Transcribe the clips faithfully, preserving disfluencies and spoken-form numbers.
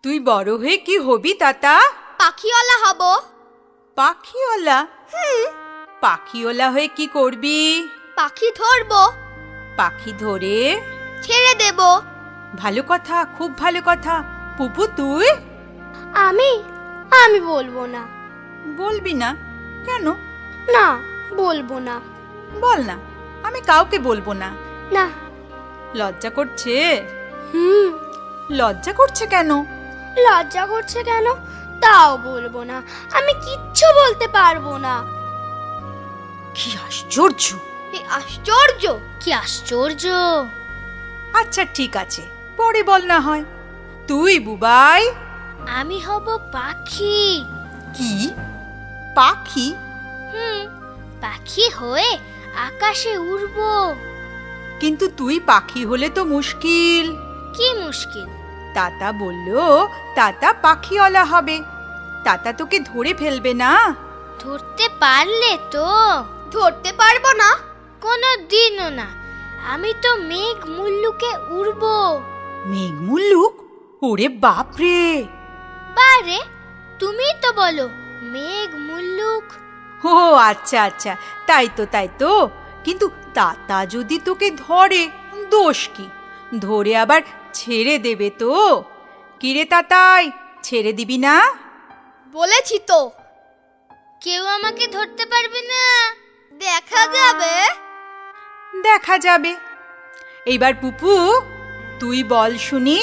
তুই বড় হয়ে কি হবি তাতা? পাখিওয়ালা হব। পাখিওয়ালা? হুম। পাখিওয়ালা হয়ে কি করবি? পাখি ধরবো। পাখি ধরে ছেড়ে দেব। ভালো কথা, খুব ভালো কথা। পুপু তুই? আমি আমি বলবো না। বলবি না কেন? না, বলবো না। বল না। আমি কাউকে বলবো না। না। লজ্জা করছে? হুম। লজ্জা করছে কেন? লজ্জা করছে কেন তাও বলবো না। আমি কিচ্ছু বলতে পারবো না। কি আশ্চর্য! আশ্চর্য? কি আশ্চর্য! আচ্ছা ঠিক আছে, পরে বল না হয়। তুই বুবাই? আমি হব পাখি। কি পাখি? হুম, পাখি হয়ে আকাশে উড়বো। কিন্তু তুই পাখি হলে তো মুশকিল। কি মুশকিল? তাতা বলল তাতা পাখিওয়ালা হবে। তাতা তোকে ধরে ফেলবে না? ধরতে পারলে তো। ধরতে পারবো না? কোনো দিনও না। আমি তো মেঘ মুল্লুকে উড়বো। মেঘ মুল্লুক? ওরে বাপরে! বারে, তুমি তো বলো মেঘ মুল্লুক। ও আচ্ছা আচ্ছা, তাই তো তাই তো। কিন্তু তাতা যদি তোকে ধরে, দোষ কি? ধরে আবার ছেড়ে দেবে তো। কিরে তাতাই, ছেড়ে দিবি না? বলেছি তো। কেউ আমাকে ধরতে পারবে না। দেখা যাবে। দেখা যাবে। এইবার পুপু তুই বল শুনি।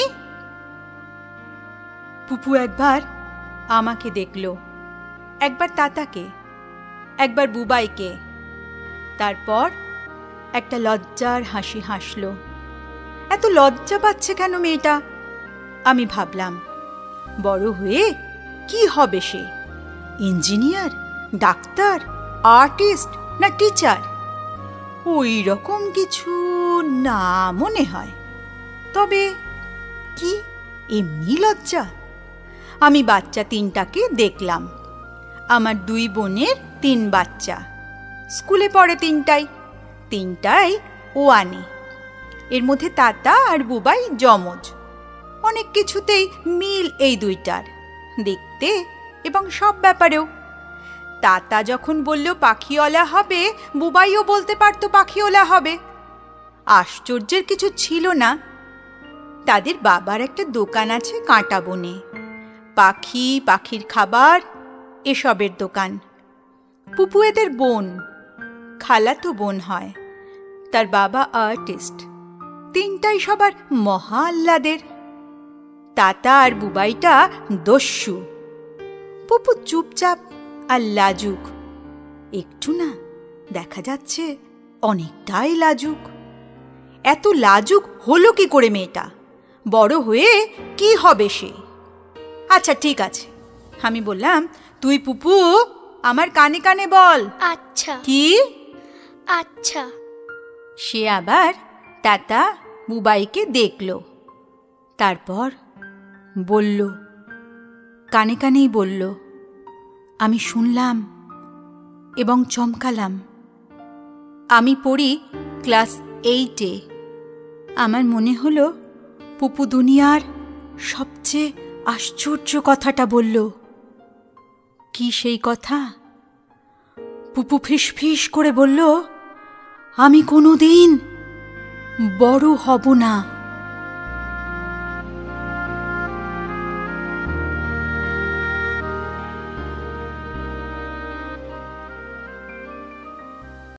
পুপু একবার আমাকে দেখলো, একবার তাতাকে, একবার বুবাইকে। তারপর একটা লজ্জার হাসি হাসল। এত লজ্জা পাচ্ছে কেন মেয়েটা? আমি ভাবলাম, বড় হয়ে কি হবে সে? ইঞ্জিনিয়ার, ডাক্তার, আর্টিস্ট না টিচার? ওই রকম কিছু না মনে হয়। তবে কি এমনি লজ্জা? আমি বাচ্চা তিনটাকে দেখলাম। আমার দুই বোনের তিন বাচ্চা, স্কুলে পড়ে তিনটাই। তিনটাই ওয়ানে। এর মধ্যে তাতা আর বুবাই যমজ। অনেক কিছুতেই মিল এই দুইটার, দেখতে এবং সব ব্যাপারেও। তাতা যখন বলল পাখিওয়ালা হবে, বুবাইও বলতে পারতো পাখিওয়ালা হবে। আশ্চর্যের কিছু ছিল না। তাদের বাবার একটা দোকান আছে কাঁটা বনে। পাখি, পাখির খাবার এসবের দোকান। পুপু এদের বোন, খালাতো বোন হয়। তার বাবা আর্টিস্ট। তিনটাই সবার মহা আহ্লাদের। তাতা আর বুবাইটা দস্যু। পুপু চুপচাপ আর লাজুক। একটু না, দেখা যাচ্ছে অনেকটাই লাজুক। এত লাজুক হলো কি করে মেয়েটা? বড় হয়ে কি হবে সে? আচ্ছা ঠিক আছে, আমি বললাম তুই পুপু আমার কানে কানে বল। আচ্ছা। কি? আচ্ছা। সে আবার তাতা বুবাইকে দেখল, তারপর বলল, কানে কানেই বলল। আমি শুনলাম এবং চমকালাম। আমি পড়ি ক্লাস এইটে। আমার মনে হলো পুপু দুনিয়ার সবচেয়ে আশ্চর্য কথাটা বলল। কি সেই কথা? পুপু ফিসফিস করে বলল, আমি কোনোদিন বড় হব না।